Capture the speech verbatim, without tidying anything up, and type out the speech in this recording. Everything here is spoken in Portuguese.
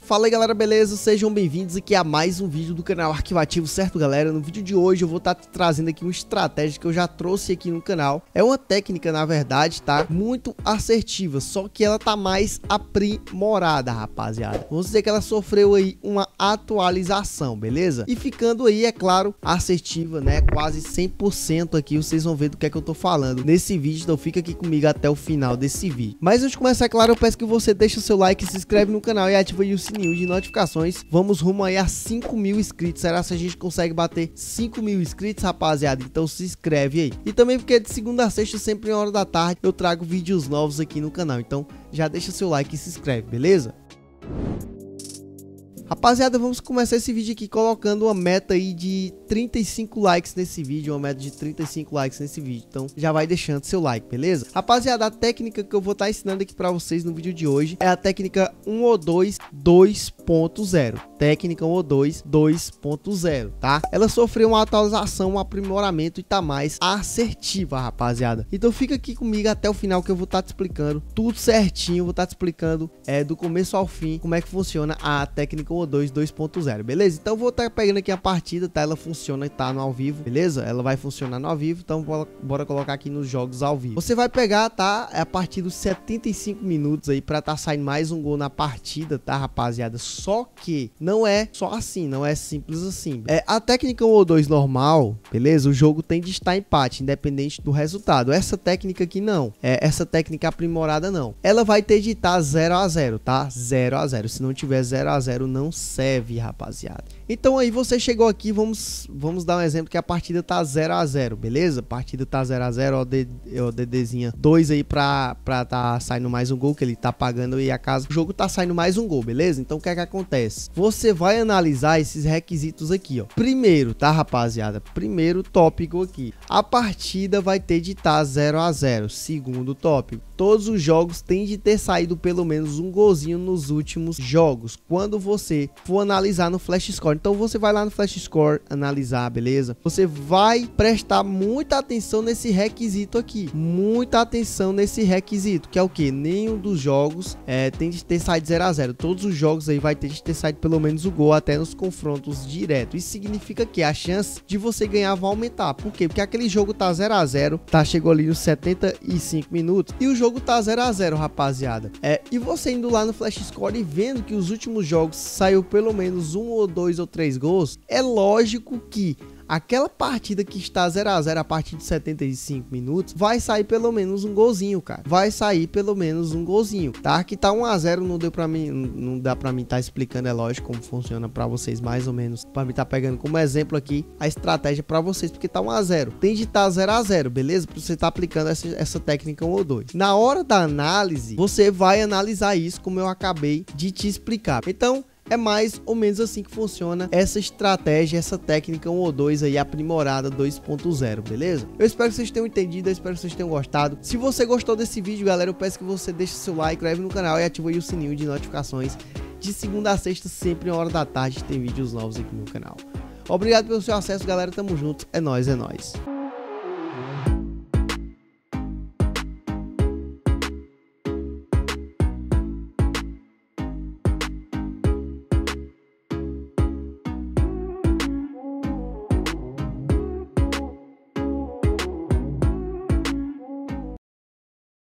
Fala aí galera, beleza? Sejam bem-vindos aqui a mais um vídeo do canal Arquivativo, certo galera? No vídeo de hoje eu vou estar tá trazendo aqui uma estratégia que eu já trouxe aqui no canal. É uma técnica, na verdade, tá? Muito assertiva, só que ela tá mais aprimorada, rapaziada. Vamos dizer que ela sofreu aí uma atualização, beleza? E ficando aí, é claro, assertiva, né? Quase cem por cento aqui, vocês vão ver do que é que eu tô falando nesse vídeo, então fica aqui comigo até o final desse vídeo. Mas antes de começar, é claro, eu peço que você deixe o seu like, se inscreve no canal e ativa aí o sininho de notificações. Vamos rumo aí a cinco mil inscritos. Será que a gente consegue bater cinco mil inscritos, rapaziada? Então se inscreve aí. E também porque de segunda a sexta, sempre em hora da tarde, eu trago vídeos novos aqui no canal. Então já deixa seu like e se inscreve, beleza? Rapaziada, vamos começar esse vídeo aqui colocando uma meta aí de trinta e cinco likes nesse vídeo, uma meta de trinta e cinco likes nesse vídeo, então já vai deixando seu like, beleza? Rapaziada, a técnica que eu vou estar ensinando aqui pra vocês no vídeo de hoje é a técnica um ou dois dois ponto zero, técnica um ou dois dois ponto zero, tá? Ela sofreu uma atualização, um aprimoramento e tá mais assertiva, rapaziada. Então fica aqui comigo até o final que eu vou estar te explicando tudo certinho, vou estar te explicando é, do começo ao fim como é que funciona a técnica um ou dois dois ponto zero, beleza? Então vou estar pegando aqui a partida, tá? Ela funciona e tá no ao vivo, beleza? Ela vai funcionar no ao vivo, então bora, bora colocar aqui nos jogos ao vivo. Você vai pegar, tá? A partir dos setenta e cinco minutos aí pra tá saindo mais um gol na partida, tá, rapaziada? Só que não é só assim, não é simples assim. É, a técnica um ou dois normal, beleza? O jogo tem de estar empate, independente do resultado. Essa técnica aqui não, é essa técnica aprimorada não. Ela vai ter de estar zero a zero, tá? zero a zero. Se não tiver zero a zero, não serve, rapaziada. Então aí você chegou aqui, vamos vamos dar um exemplo que a partida tá zero a zero, beleza? A partida tá zero a zero, ó, o DDzinha dois aí pra, pra tá saindo mais um gol, que ele tá pagando aí a casa. O jogo tá saindo mais um gol, beleza? Então o que é que acontece? Você vai analisar esses requisitos aqui, ó. Primeiro, tá, rapaziada? Primeiro tópico aqui. A partida vai ter de estar zero a zero. Segundo tópico. Todos os jogos têm de ter saído pelo menos um golzinho nos últimos jogos. Quando você for analisar no Flash Score. Então você vai lá no Flash Score analisar, beleza? Você vai prestar muita atenção nesse requisito aqui. Muita atenção nesse requisito. Que é o que? Nenhum dos jogos é, tem de ter saído zero a zero. Todos os jogos aí vai ter de ter saído pelo menos o gol até nos confrontos diretos. Isso significa que a chance de você ganhar vai aumentar. Por quê? Porque aquele jogo tá zero a zero. Tá, chegou ali nos setenta e cinco minutos. E o jogo O jogo tá zero a zero, rapaziada. É, e você indo lá no Flash Score e vendo que os últimos jogos saiu pelo menos um ou dois ou três gols, é lógico que aquela partida que está zero a zero a partir de setenta e cinco minutos, vai sair pelo menos um golzinho, cara. Vai sair pelo menos um golzinho, tá? Que tá um a zero, não deu pra mim, não dá pra mim tá explicando, é lógico, como funciona pra vocês mais ou menos. Pra mim tá pegando como exemplo aqui a estratégia pra vocês, porque tá um a zero. Tem de estar zero a zero, beleza? Pra você tá aplicando essa, essa técnica um ou dois. Na hora da análise, você vai analisar isso como eu acabei de te explicar. Então, é mais ou menos assim que funciona essa estratégia, essa técnica um ou dois aí aprimorada dois ponto zero, beleza? Eu espero que vocês tenham entendido, eu espero que vocês tenham gostado. Se você gostou desse vídeo, galera, eu peço que você deixe seu like, inscreve no canal e ative aí o sininho de notificações. De segunda a sexta, sempre em hora da tarde, tem vídeos novos aqui no canal. Obrigado pelo seu acesso, galera, tamo junto, é nóis, é nóis.